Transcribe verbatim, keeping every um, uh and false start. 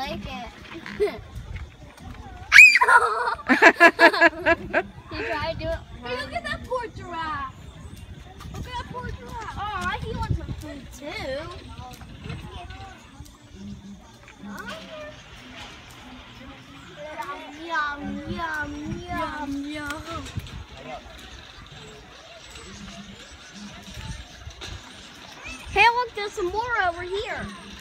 like it. He tried to do it. Hey, look at that poor giraffe. Look at that poor giraffe. Oh, he wants some food too. Yum, yum, yum, Yum, yum. Hey, look, there's some more over here.